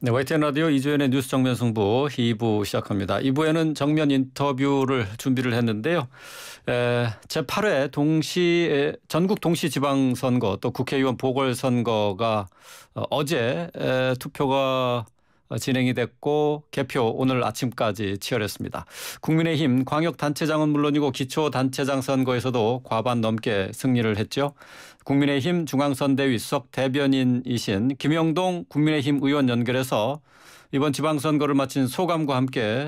네, YTN 라디오 이주연의 뉴스 정면 승부 2부 시작합니다. 2부에는 정면 인터뷰를 준비를 했는데요. 제8회 전국 동시 지방선거 또 국회의원 보궐선거가 어제 투표가 진행이 됐고 개표 오늘 아침까지 치열했습니다. 국민의힘 광역단체장은 물론이고 기초단체장 선거에서도 과반 넘게 승리를 했죠. 국민의힘 중앙선대위 수석 대변인이신 김영동 국민의힘 의원 연결해서 이번 지방선거를 마친 소감과 함께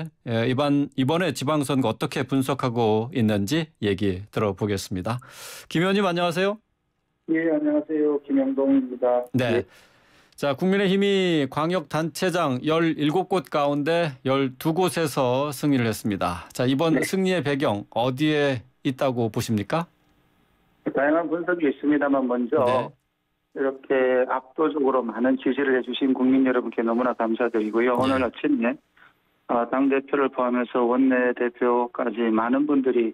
이번에 지방선거 어떻게 분석하고 있는지 얘기 들어보겠습니다. 김 의원님 안녕하세요. 예, 안녕하세요. 김영동입니다. 네. 예. 자, 국민의힘이 광역단체장 17곳 가운데 12곳에서 승리를 했습니다. 자, 이번 승리의 배경 어디에 있다고 보십니까? 다양한 분석이 있습니다만 먼저 이렇게 압도적으로 많은 지지를 해주신 국민 여러분께 너무나 감사드리고요. 오늘 아침에 당대표를 포함해서 원내대표까지 많은 분들이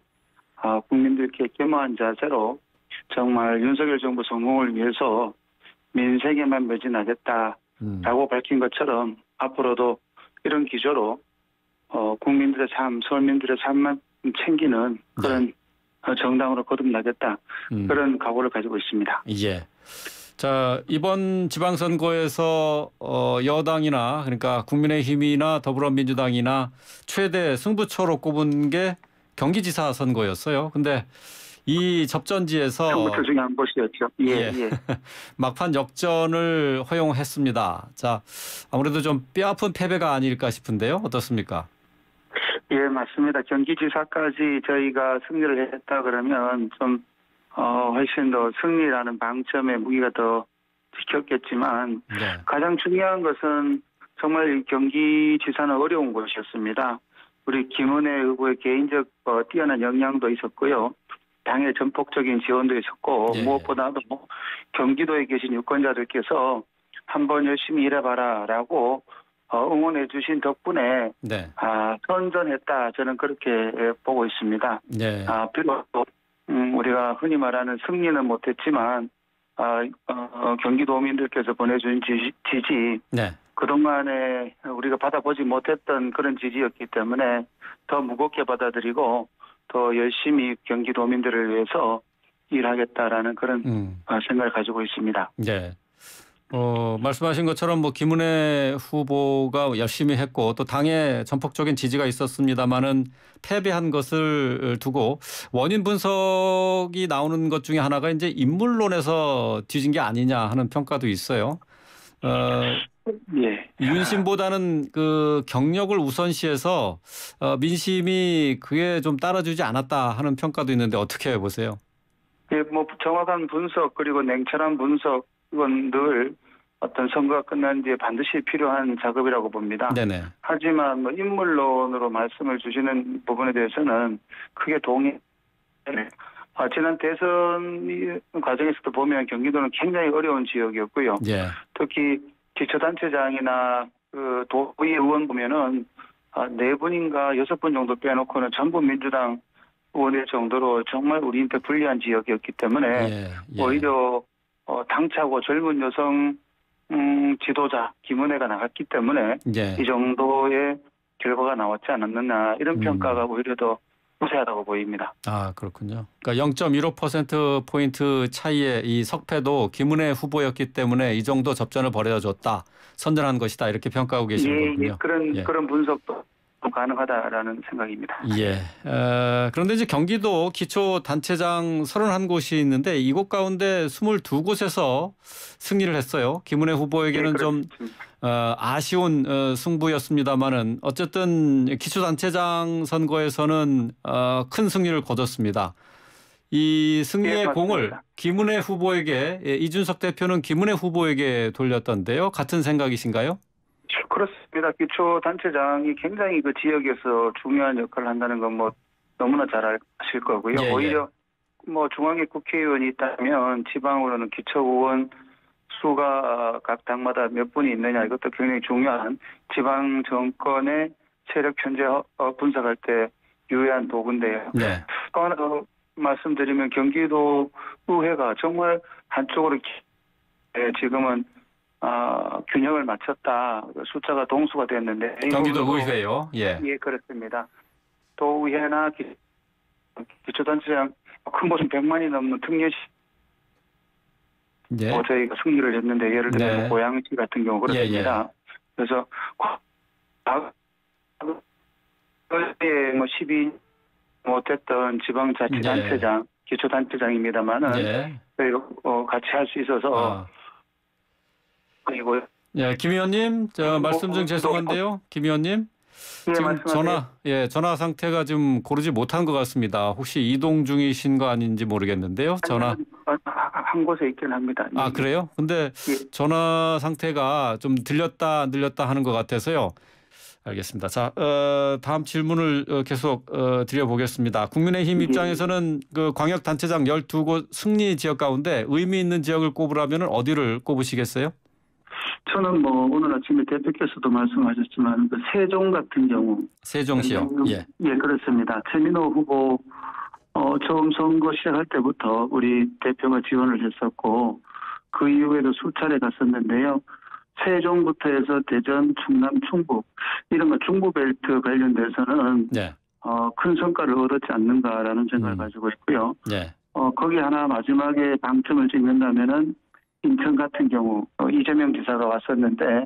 국민들께 겸허한 자세로 정말 윤석열 정부 성공을 위해서 민생에만 매진하겠다라고 밝힌 것처럼 앞으로도 이런 기조로 국민들의 삶, 서울민들의 삶만 챙기는 그런 정당으로 거듭나겠다. 그런 각오를 가지고 있습니다. 예. 자, 이번 지방선거에서 여당이나 그러니까 국민의힘이나 더불어민주당이나 최대 승부처로 꼽은 게 경기지사 선거였어요. 근데 이 접전지에서 승부처 중에 한 곳이었죠. 예. 막판 역전을 허용했습니다. 자, 아무래도 좀 뼈아픈 패배가 아닐까 싶은데요. 어떻습니까? 예, 맞습니다. 경기지사까지 저희가 승리를 했다 그러면 좀 훨씬 더 승리라는 방점의 무기가 더 지켰겠지만 가장 중요한 것은 정말 이 경기지사는 어려운 곳이었습니다. 우리 김은혜 후보의 개인적 뛰어난 역량도 있었고요. 당의 전폭적인 지원도 있었고 무엇보다도 경기도에 계신 유권자들께서 한번 열심히 일해봐라라고 응원해 주신 덕분에 선전했다. 저는 그렇게 보고 있습니다. 비록 우리가 흔히 말하는 승리는 못했지만 경기도민들께서 보내준 지지 그동안에 우리가 받아보지 못했던 그런 지지였기 때문에 더 무겁게 받아들이고 더 열심히 경기도민들을 위해서 일하겠다라는 그런 생각을 가지고 있습니다. 네. 말씀하신 것처럼 김은혜 후보가 열심히 했고 또 당의 전폭적인 지지가 있었습니다마는 패배한 것을 두고 원인 분석이 나오는 것 중에 하나가 이제 인물론에서 뒤진 게 아니냐 하는 평가도 있어요. 윤심보다는 그 경력을 우선시해서 민심이 그에 좀 따라주지 않았다 하는 평가도 있는데 어떻게 보세요? 예, 정확한 분석 그리고 냉철한 분석 이건 늘 어떤 선거가 끝난 뒤에 반드시 필요한 작업이라고 봅니다. 하지만 인물론으로 말씀을 주시는 부분에 대해서는 크게 동의. 지난 대선 과정에서도 보면 경기도는 굉장히 어려운 지역이었고요. 특히 기초단체장이나 그 도의 의원 보면은 4분인가 6분 정도 빼놓고는 전부 민주당 의원일 정도로 정말 우리한테 불리한 지역이었기 때문에 오히려 당차고 젊은 여성 지도자 김은혜가 나갔기 때문에 이 정도의 결과가 나왔지 않았느냐 이런 평가가 오히려 더 우세하다고 보입니다. 아, 그렇군요. 그러니까 0.15%포인트 차이의 이 석패도 김은혜 후보였기 때문에 이 정도 접전을 벌여줬다. 선전한 것이다. 이렇게 평가하고 계시는 거군요. 그런 분석도 가능하다라는 생각입니다. 그런데 이제 경기도 기초단체장 31곳이 있는데 이곳 가운데 22곳에서 승리를 했어요. 김은혜 후보에게는 좀 아쉬운 승부였습니다마는 어쨌든 기초단체장 선거에서는 큰 승리를 거뒀습니다. 이 승리의 공을 김은혜 후보에게 이준석 대표는 김은혜 후보에게 돌렸던데요. 같은 생각이신가요? 그렇습니다. 기초단체장이 굉장히 그 지역에서 중요한 역할을 한다는 건 너무나 잘 아실 거고요. 오히려 중앙에 국회의원이 있다면 지방으로는 기초의원 수가 각 당마다 몇 분이 있느냐 이것도 굉장히 중요한 지방 정권의 세력 편제 분석할 때 유효한 도구인데요. 또 하나 더 말씀드리면 경기도 의회가 정말 한쪽으로 지금은 균형을 맞췄다. 숫자가 동수가 됐는데 경기도 의회요. 예. 예, 그렇습니다. 도의회나 기초단체장 큰 곳은 100만이 넘는 특례시 예. 저희가 승리를 했는데 예를 들면 네. 고양시 같은 경우 그렇습니다. 예. 그래서 뭐 12 못했던 지방자치단체장, 기초단체장입니다만은 저희가 같이 할 수 있어서 그리고 예, 김 의원님, 말씀 중 죄송한데요, 김 의원님. 예, 지금 말씀하세요. 전화 상태가 좀 고르지 못한 것 같습니다. 혹시 이동 중이신 거 아닌지 모르겠는데요. 전화 한 곳에 있긴 합니다. 아, 그래요? 근데 전화 상태가 좀 들렸다 안 들렸다 하는 것 같아서요. 알겠습니다. 자, 다음 질문을 계속 드려보겠습니다. 국민의힘 입장에서는 그 광역단체장 12곳 승리 지역 가운데 의미 있는 지역을 꼽으라면 어디를 꼽으시겠어요? 저는 뭐 오늘 아침에 대표께서도 말씀하셨지만 그 세종 같은 경우 세종시요. 예, 그렇습니다. 최민호 후보 처음 선거 시작할 때부터 우리 대표가 지원을 했었고 그 이후에도 수차례 갔었는데요. 세종부터 해서 대전, 충남, 충북 이런 거 중부벨트 관련돼서는 큰 성과를 얻었지 않는가라는 생각을 가지고 있고요. 거기 하나 마지막에 방점을 찍는다면은 인천 같은 경우 이재명 지사가 왔었는데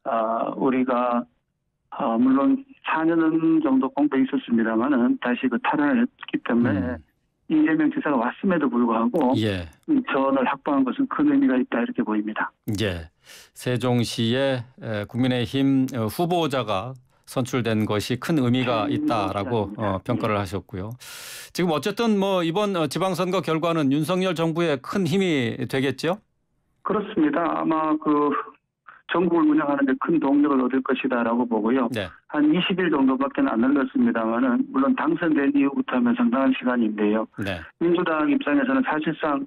우리가 물론 4년 정도 공백이 있었습니다만은 다시 그 탈환을 했기 때문에 이재명 지사가 왔음에도 불구하고 전을 확보한 것은 큰 의미가 있다 이렇게 보입니다. 예, 세종시에 국민의힘 후보자가 선출된 것이 큰 의미가 있다라고 평가를 하셨고요. 지금 어쨌든 뭐 이번 지방선거 결과는 윤석열 정부에 큰 힘이 되겠죠? 그렇습니다. 아마 그 전국을 운영하는 데 큰 동력을 얻을 것이다라고 보고요. 한 20일 정도밖에 안 흘렀습니다만은 물론 당선된 이후부터 하면 상당한 시간인데요. 민주당 입장에서는 사실상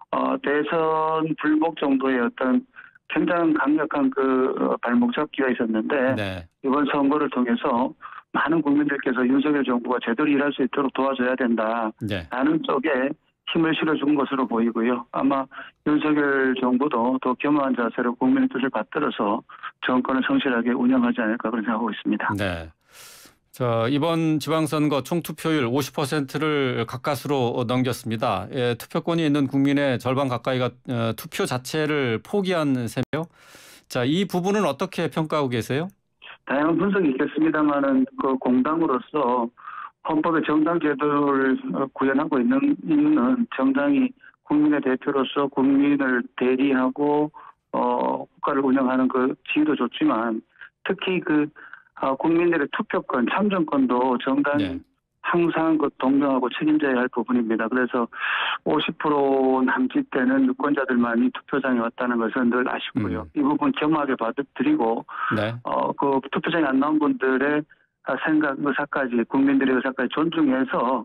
대선 불복 정도의 어떤 굉장히 강력한 그 발목 잡기가 있었는데 이번 선거를 통해서 많은 국민들께서 윤석열 정부가 제대로 일할 수 있도록 도와줘야 된다라는 쪽에 힘을 실어준 것으로 보이고요. 아마 윤석열 정부도 더 겸허한 자세로 국민의 뜻을 받들어서 정권을 성실하게 운영하지 않을까 그런 생각하고 있습니다. 네. 자, 이번 지방선거 총 투표율 50%를 가까스로 넘겼습니다. 투표권이 있는 국민의 절반 가까이가 투표 자체를 포기한 셈이요. 자, 이 부분은 어떻게 평가하고 계세요? 다양한 분석이 있겠습니다만은 그 공당으로서 헌법의 정당 제도를 구현하고 있는 이유는 정당이 국민의 대표로서 국민을 대리하고 국가를 운영하는 그 지위도 좋지만 특히 그 국민들의 투표권, 참정권도 정당이 항상 그 동정하고 책임져야 할 부분입니다. 그래서 50% 남짓 되는 유권자들만이 투표장에 왔다는 것은 늘 아쉽고요. 이 부분 겸하게 받아들이고 그 투표장에 안 나온 분들의 생각, 의사까지 국민들의 의사까지 존중해서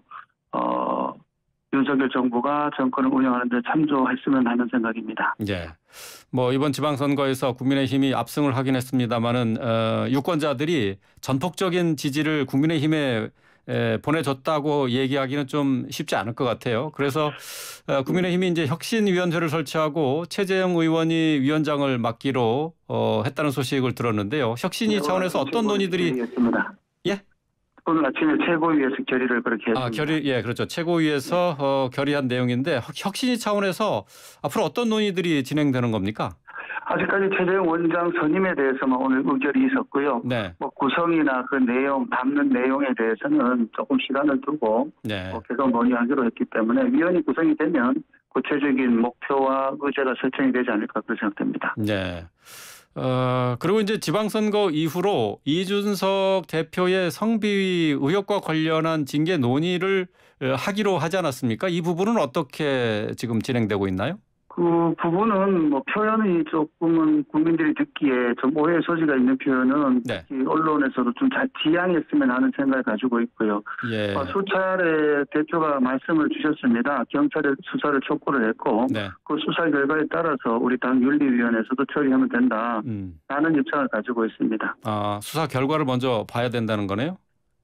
윤석열 정부가 정권을 운영하는 데 참조했으면 하는 생각입니다. 예. 뭐 이번 지방선거에서 국민의힘이 압승을 하긴 했습니다마는 유권자들이 전폭적인 지지를 국민의힘에 보내줬다고 얘기하기는 좀 쉽지 않을 것 같아요. 그래서 국민의힘이 이제 혁신위원회를 설치하고 최재형 의원이 위원장을 맡기로 했다는 소식을 들었는데요. 혁신위 차원에서 어떤 논의들이 예? 오늘 아침에 최고위에서 결의를 그렇게 했습니다. 결의, 그렇죠. 최고위에서 결의한 내용인데 혁신위 차원에서 앞으로 어떤 논의들이 진행되는 겁니까? 아직까지 최재형 원장 선임에 대해서만 오늘 의결이 있었고요. 뭐 구성이나 그 내용, 담는 내용에 대해서는 조금 시간을 두고 계속 논의하기로 했기 때문에 위원이 구성이 되면 구체적인 목표와 의제가 설정이 되지 않을까 그렇게 생각됩니다. 네. 그리고 이제 지방선거 이후로 이준석 대표의 성비위 의혹과 관련한 징계 논의를 하기로 하지 않았습니까? 이 부분은 어떻게 지금 진행되고 있나요? 그 부분은 뭐 표현이 조금은 국민들이 듣기에 좀 오해의 소지가 있는 표현은 언론에서도 좀 잘 지양했으면 하는 생각을 가지고 있고요. 수차례 대표가 말씀을 주셨습니다. 경찰에 수사를 촉구를 했고 그 수사 결과에 따라서 우리 당 윤리위원회에서도 처리하면 된다라는 입장을 가지고 있습니다. 수사 결과를 먼저 봐야 된다는 거네요?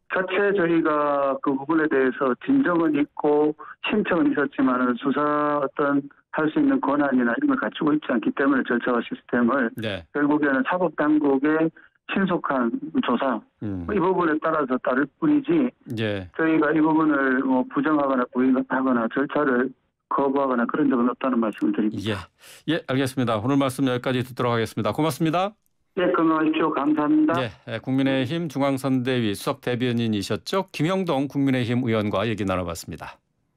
자체 저희가 그 부분에 대해서 진정은 있고 신청은 있었지만은 수사 할 수 있는 권한이나 이런 걸 갖추고 있지 않기 때문에 절차와 시스템을 네. 결국에는 사법당국의 신속한 조사 이 부분에 따라서 따를 뿐이지 저희가 이 부분을 부정하거나 부인하거나 절차를 거부하거나 그런 적은 없다는 말씀을 드립니다. 예, 알겠습니다. 오늘 말씀 여기까지 듣도록 하겠습니다. 고맙습니다. 네, 건강하십시오. 감사합니다. 국민의힘 중앙선대위 수석 대변인이셨죠? 김영동 국민의힘 의원과 얘기 나눠봤습니다.